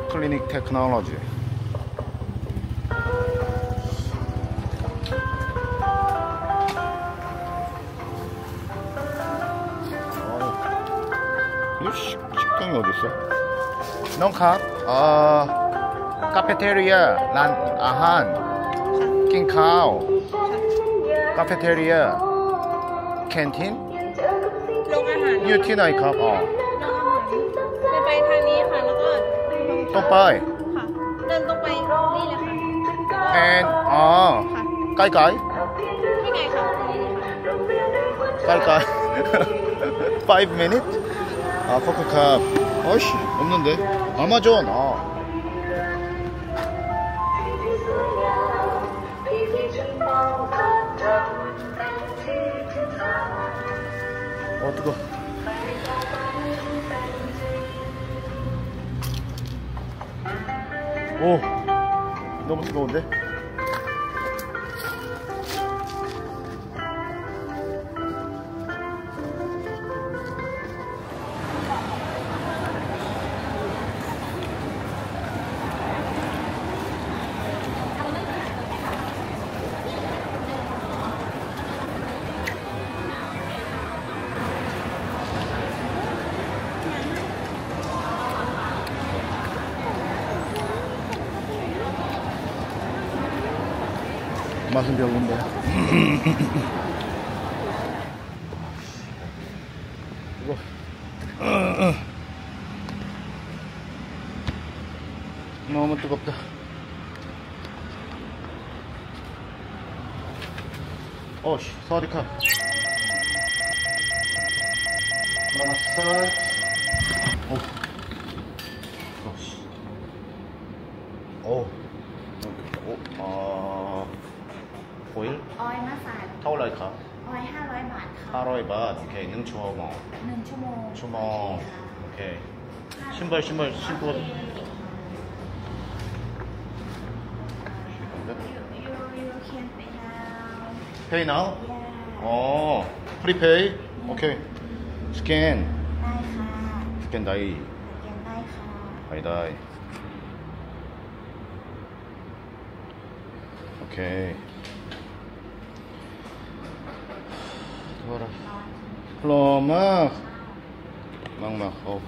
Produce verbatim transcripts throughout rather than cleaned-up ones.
클리닉 테크놀로지. 이 식당이 어딨어? 농카? 어, 카페테리아, 란, 아한, 킹카오, 카페테리아, 캔틴? โรงอาหารอยู่ที่ไหนครับอ๋อโรงอาหารเดินไปทางนี้ค่ะแล้วก็ตรงไปค่ะเดินตรงไปนี่เลยค่ะ and อ๋อค่ะใกล้ใกล้ที่ไงค่ะตรงนี้ค่ะใกล้ใกล้ five minutes? 아 커피컵 어이씨 없는데 아마존 아 어 뜨거 오 너무 뜨거운데 맛은 별론데 이거 너무 뜨겁다 어씨 사와디카 마사지 오 어씨 오 오, 아 오일? ออยมาสาด 타올라이카 ออยห้าร้อยบาทค่ะ 하루에 밭 오케이 능초모 หนึ่งชั่วโมง 초모 오케이 신발 신발 신고 you you you can pay now 페이 나우? yeah 어 프리페이? 오케이 스캔 ได้ค่ะ 스캔 다이 สแกนได้ค่ะ 다이 다이 오케이 뭐라 로막 막막 어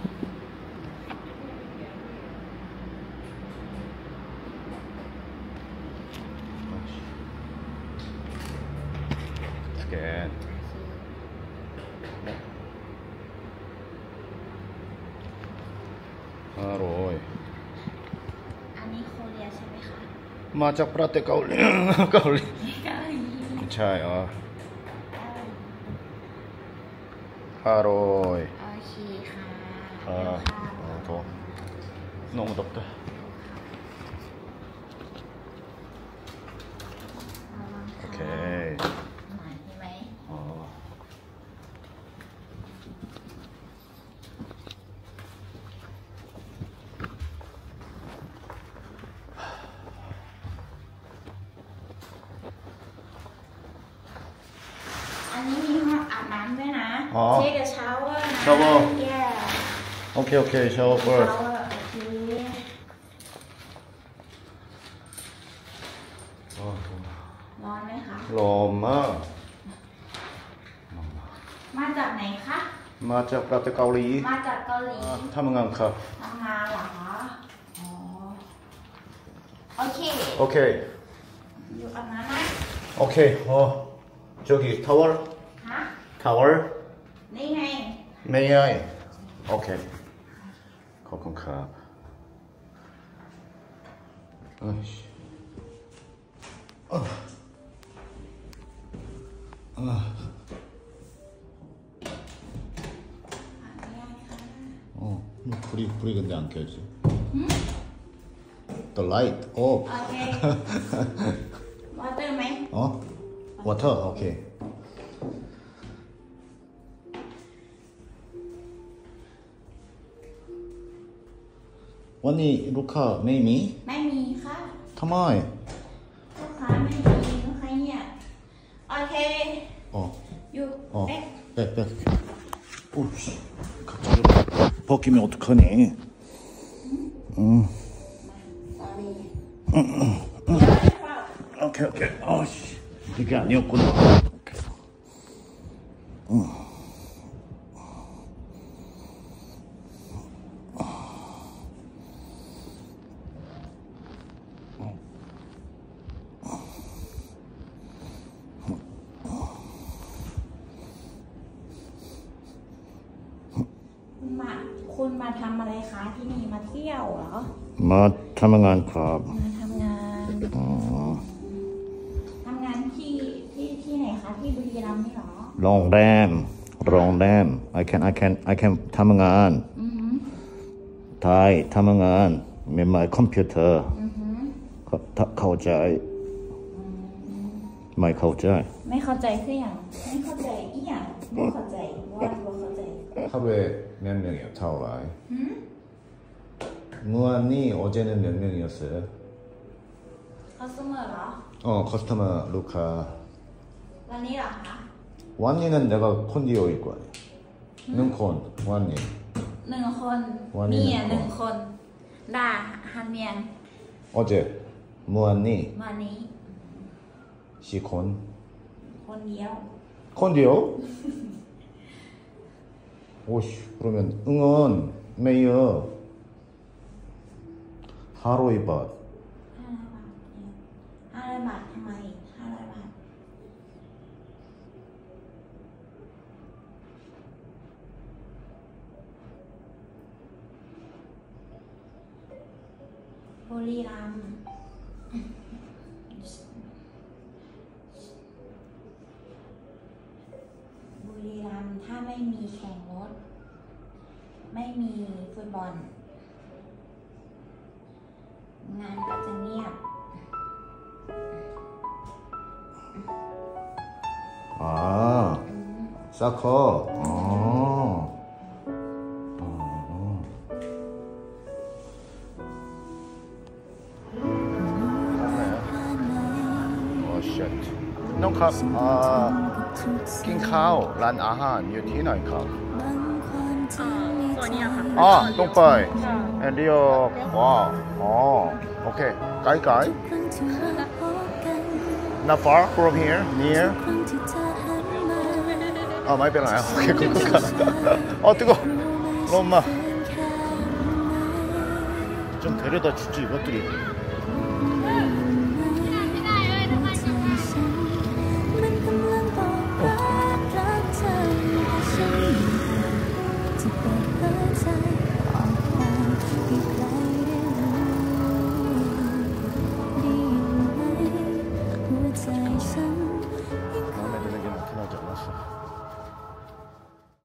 스캔 하로이 อันนี้โคเรียใช่ไหมคะ 마작 프라테 가올리 가올리 차이 어 하로이 โอเคค่ะ 아, 어, 더워. 너무 덥다. 오케이. หน่อยใช่ไหม 어. 안นี้มีห้องอาบน้ำด้วยนะอ๋อ Take a shower นะ shower yeah 오케이, 오케이. 샤워 first. shower โอเค 어, 더워. ร้อนไหมคะ 로마. มาจากไหนคะ 마작 프라테 가올리. มาจากเกาหลี 아, 타문강카. ทำงานเหรอคะอ๋อโอเค 오케이. อยู่อาบน้ำนะ 오케이. 어. 저기 타월. ฮะ 타월. นี่ไง May I? 오케이. 코콘캅. 아이씨. 어. 아. 어, 불이 불이 근데 안 켜지. 응? The light off. โอเค วอเตอร์ไหม 어? 워터. 오케이. 원니 루카 메이미 ไม่มีค่ะ 타마이. ลูกค้าไม่มีลูกค้าเงียบโอเค 어. อยู่ 어. เอ๊ะ 백, 백. 오씨. 갑자기 벗기면 어떡하니? 응. 오케이 오케이. 아씨 이게 아니었구나. 응. มาคุณมาทำอะไรคะที่นี่มาเที่ยวเหรอมาทำงานครับมาทำงานอ๋อทำงานที่ที่ที่ไหนคะที่บุรีรัมย์นี่เหรอโรงแรมโรงแรม I can I can I can ทำงานอือหือไทยทำงานมีไมค์คอมพิวเตอร์อือหือเข้าใจไม่เข้าใจไม่เข้าใจคืออย่างไม่เข้าใจอีหยังไม่เข้าใจว่าไม่เข้าใจ 하루에 몇 명이요? 타오라이. 응? 무한이 어제는 몇 명이었어요? คัสเตอร์เหรอ 어, 커스터머 루카. วันนี้เหรอคะ 완니는 내가 콘디오일 거 아니야. 능콘, 완니. หนึ่งคนวันนี้เมียหหนึ่นึ่งงคคน นด่าฮันเมียน 어제 무한니 วันนี้ 시콘. คนเดียว 콘디오? 오씨, 그러면 응원, 메이어, 하로이밭. ห้าร้อยบาททำไมห้าร้อยบาทบุรีรัมย์บุรีรัมย์ถ้าไม่มีแข่งรถไม่มีฟุตบอลงานก็จะเงียบ 아, 사커. 어. 어. 오, 쉣. น้องครับอ่ากินข้าวร้านอาหารอยู่ที่ไหนครับตัวเนี้ยค่ะอ๋อตรงไปค่ะเอ็นเดียวว้าวอ๋อโอเคไกลไกล not far from here near อ๋อไม่เป็นไรโอเคขอบคุณครับ어 뜨거ลมมา좀 데려다 주지 이것들이 ใจฉัน